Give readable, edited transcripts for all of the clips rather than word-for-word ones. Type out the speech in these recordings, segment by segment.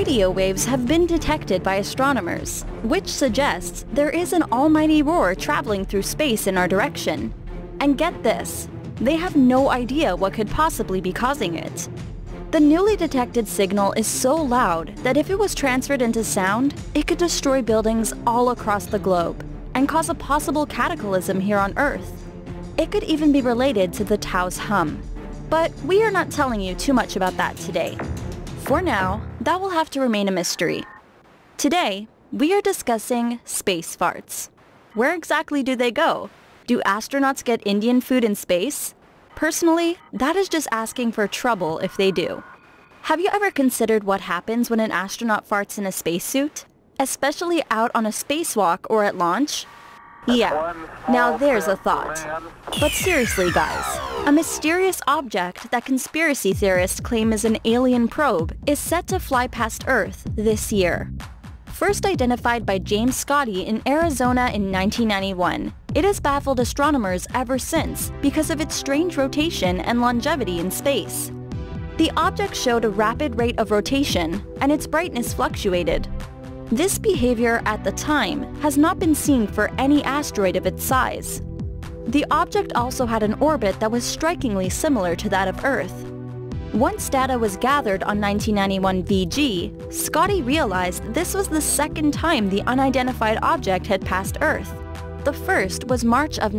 radio waves have been detected by astronomers, which suggests there is an almighty roar traveling through space in our direction. And get this, they have no idea what could possibly be causing it. The newly detected signal is so loud that if it was transferred into sound, it could destroy buildings all across the globe and cause a possible cataclysm here on Earth. It could even be related to the Tao's hum. But we are not telling you too much about that today. For now, that will have to remain a mystery. Today, we are discussing space farts. Where exactly do they go? Do astronauts get Indian food in space? Personally, that is just asking for trouble if they do. Have you ever considered what happens when an astronaut farts in a spacesuit? Especially out on a spacewalk or at launch? Yeah, now there's a thought. But seriously guys, a mysterious object that conspiracy theorists claim is an alien probe is set to fly past Earth this year. First identified by James Scotty in Arizona in 1991, it has baffled astronomers ever since because of its strange rotation and longevity in space. The object showed a rapid rate of rotation, and its brightness fluctuated. This behavior at the time has not been seen for any asteroid of its size. The object also had an orbit that was strikingly similar to that of Earth. Once data was gathered on 1991 VG, Scotty realized this was the second time the unidentified object had passed Earth. The first was March of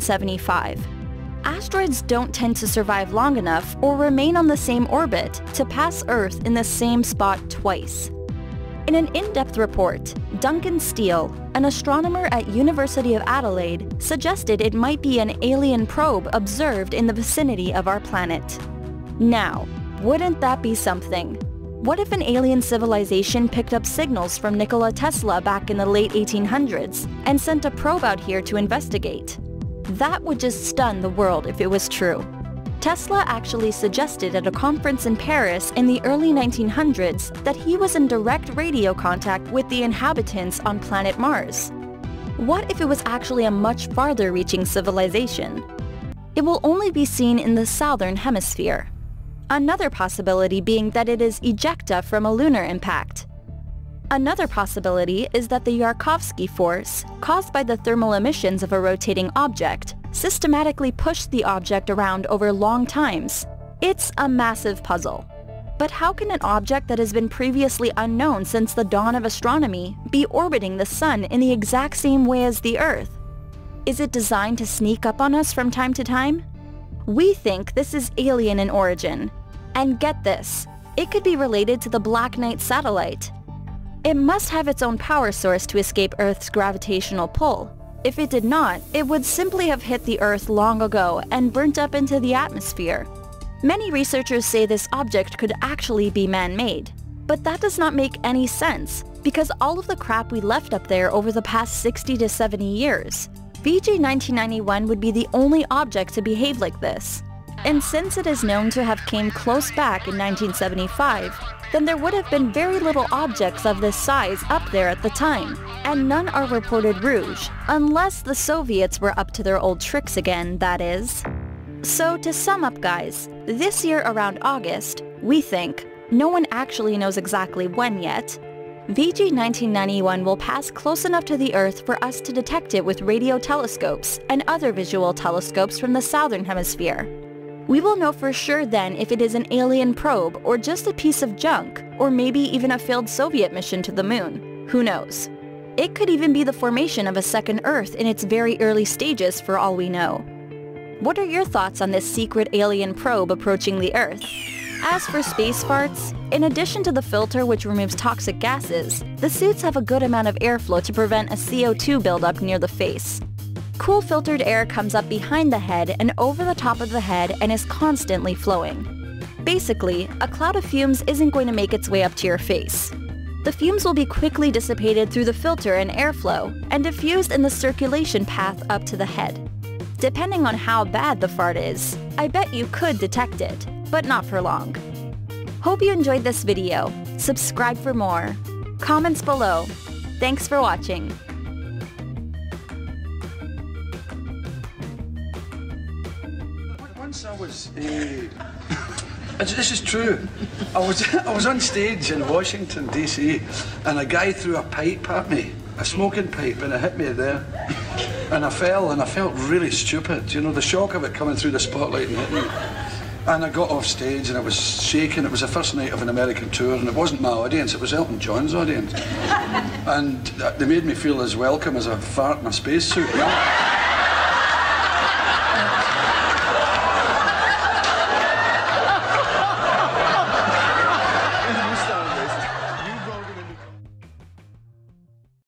1975. Asteroids don't tend to survive long enough or remain on the same orbit to pass Earth in the same spot twice. In an in-depth report, Duncan Steele, an astronomer at University of Adelaide, suggested it might be an alien probe observed in the vicinity of our planet. Now, wouldn't that be something? What if an alien civilization picked up signals from Nikola Tesla back in the late 1800s and sent a probe out here to investigate? That would just stun the world if it was true. Tesla actually suggested at a conference in Paris in the early 1900s that he was in direct radio contact with the inhabitants on planet Mars. What if it was actually a much farther-reaching civilization? It will only be seen in the southern hemisphere. Another possibility being that it is ejecta from a lunar impact. Another possibility is that the Yarkovsky force, caused by the thermal emissions of a rotating object, systematically pushed the object around over long times. It's a massive puzzle. But how can an object that has been previously unknown since the dawn of astronomy be orbiting the Sun in the exact same way as the Earth? Is it designed to sneak up on us from time to time? We think this is alien in origin. And get this, it could be related to the Black Knight satellite. It must have its own power source to escape Earth's gravitational pull. If it did not, it would simply have hit the Earth long ago and burnt up into the atmosphere. Many researchers say this object could actually be man-made. But that does not make any sense, because all of the crap we left up there over the past 60 to 70 years. VG 1991 would be the only object to behave like this. And since it is known to have came close back in 1975, then there would have been very little objects of this size up there at the time, and none are reported rouge, unless the Soviets were up to their old tricks again, that is. So to sum up guys, this year around August, we think, no one actually knows exactly when yet, VG 1991 will pass close enough to the Earth for us to detect it with radio telescopes and other visual telescopes from the southern hemisphere. We will know for sure then if it is an alien probe or just a piece of junk, or maybe even a failed Soviet mission to the moon. Who knows? It could even be the formation of a second Earth in its very early stages for all we know. What are your thoughts on this secret alien probe approaching the Earth? As for space farts, in addition to the filter which removes toxic gases, the suits have a good amount of airflow to prevent a CO2 buildup near the face. Cool filtered air comes up behind the head and over the top of the head and is constantly flowing. Basically, a cloud of fumes isn't going to make its way up to your face. The fumes will be quickly dissipated through the filter and airflow and diffused in the circulation path up to the head. Depending on how bad the fart is, I bet you could detect it, but not for long. Hope you enjoyed this video. Subscribe for more. Comments below. Thanks for watching. Once I was This is true. I was on stage in Washington, D.C., and a guy threw a pipe at me, a smoking pipe, and it hit me there. And I fell, and I felt really stupid. You know, the shock of it coming through the spotlight and hitting me. And I got off stage, and I was shaking. It was the first night of an American tour, and it wasn't my audience, it was Elton John's audience. And they made me feel as welcome as a fart in a spacesuit. You know?